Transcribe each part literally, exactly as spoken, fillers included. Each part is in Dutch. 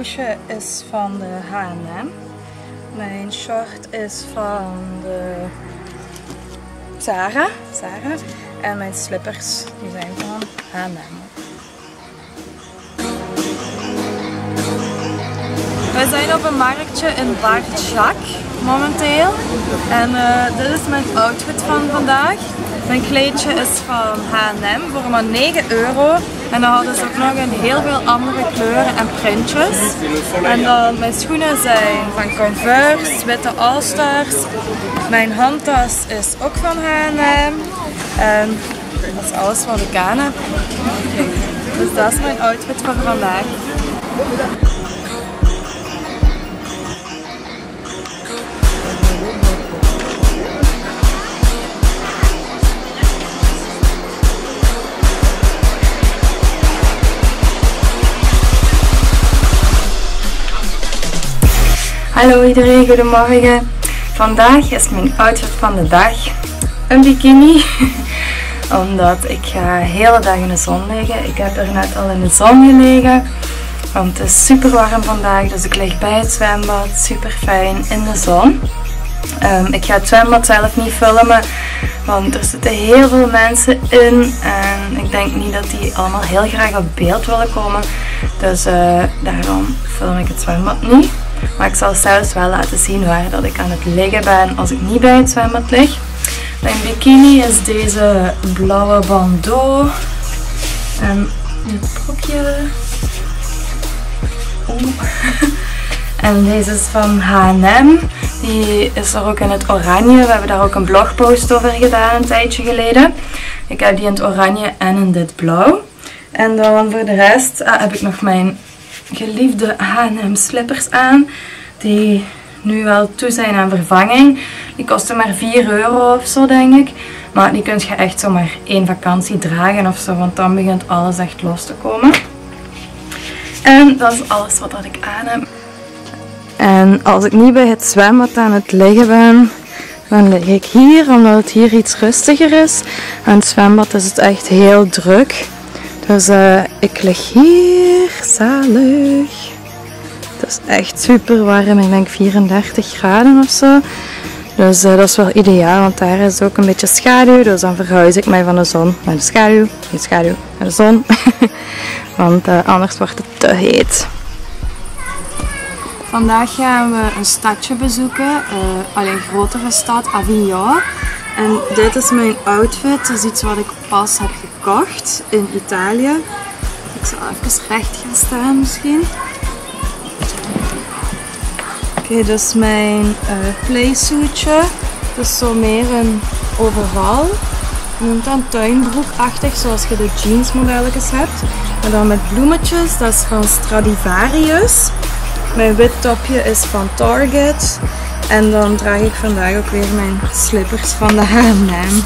jasje is van de H en M. Mijn short is van de Zara. Zara. En mijn slippers die zijn van H en M. We zijn op een marktje in Bar Jacques momenteel. En uh, dit is mijn outfit van vandaag. Mijn kleedje is van H en M voor maar negen euro. En dan hadden ze ook nog een heel veel andere kleuren en printjes. En dan mijn schoenen zijn van Converse, witte All-Stars. Mijn handtas is ook van H en M. En dat is alles wat ik aan heb. Dus dat is mijn outfit voor vandaag. Hallo iedereen, goedemorgen. Vandaag is mijn outfit van de dag een bikini. Omdat ik ga de hele dag in de zon liggen. Ik heb er net al in de zon gelegen. Want het is super warm vandaag, dus ik lig bij het zwembad. Super fijn in de zon. Um, ik ga het zwembad zelf niet filmen, want er zitten heel veel mensen in. En ik denk niet dat die allemaal heel graag op beeld willen komen. Dus uh, daarom film ik het zwembad niet. Maar ik zal zelfs wel laten zien waar dat ik aan het liggen ben als ik niet bij het zwembad lig. Mijn bikini is deze blauwe bandeau. En dit broekje. Oh. En deze is van H en M. Die is er ook in het oranje. We hebben daar ook een blogpost over gedaan een tijdje geleden. Ik heb die in het oranje en in dit blauw. En dan voor de rest ah, heb ik nog mijn geliefde H en M slippers aan. Die nu wel toe zijn aan vervanging. Die kosten maar vier euro of zo, denk ik. Maar die kun je echt zomaar één vakantie dragen of zo. Want dan begint alles echt los te komen. En dat is alles wat ik aan heb. En als ik niet bij het zwembad aan het liggen ben, dan lig ik hier. Omdat het hier iets rustiger is. Aan het zwembad is het echt heel druk. Dus uh, ik lig hier, zalig. Het is echt super warm, ik denk vierendertig graden of zo. Dus uh, dat is wel ideaal, want daar is ook een beetje schaduw. Dus dan verhuis ik mij van de zon naar de schaduw, van de schaduw naar de zon. Want uh, anders wordt het te heet. Vandaag gaan we een stadje bezoeken, uh, alleen een grotere stad, Avignon. En dit is mijn outfit, dat is iets wat ik pas heb gekocht in Italië. Ik zal even recht gaan staan misschien. Oké, okay, dus mijn uh, playsuitje. Het is zo meer een overal. Je noemt dan tuinbroekachtig, zoals je de jeansmodelletjes hebt. En dan met bloemetjes, dat is van Stradivarius. Mijn wit topje is van Target. En dan draag ik vandaag ook weer mijn slippers van de H en M.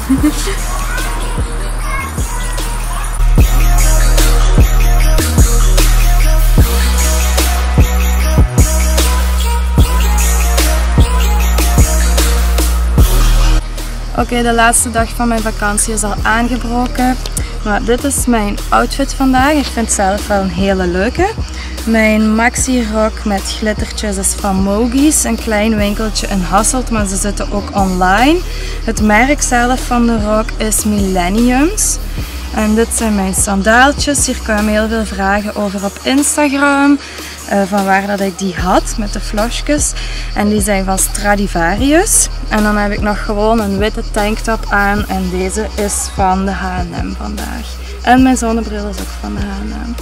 Oké, okay, de laatste dag van mijn vakantie is al aangebroken. Maar dit is mijn outfit vandaag. Ik vind het zelf wel een hele leuke. Mijn maxi rok met glittertjes is van Mogi's. Een klein winkeltje in Hasselt, maar ze zitten ook online. Het merk zelf van de rok is Millenniums. En dit zijn mijn sandaaltjes. Hier kwamen heel veel vragen over op Instagram. Uh, van waar dat ik die had met de flosjes. En die zijn van Stradivarius. En dan heb ik nog gewoon een witte tanktop aan. En deze is van de H en M vandaag. En mijn zonnebril is ook van de H en M.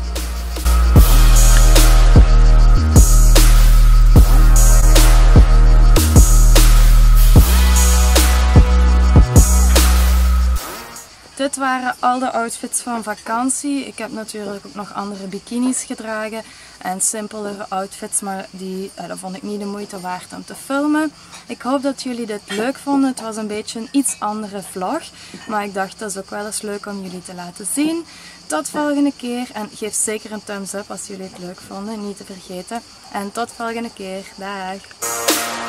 Dit waren al de outfits van vakantie. Ik heb natuurlijk ook nog andere bikinis gedragen en simpelere outfits, maar die eh, dat vond ik niet de moeite waard om te filmen. Ik hoop dat jullie dit leuk vonden. Het was een beetje een iets andere vlog, maar ik dacht dat is ook wel eens leuk om jullie te laten zien. Tot volgende keer en geef zeker een thumbs up als jullie het leuk vonden, niet te vergeten. En tot volgende keer. Dag!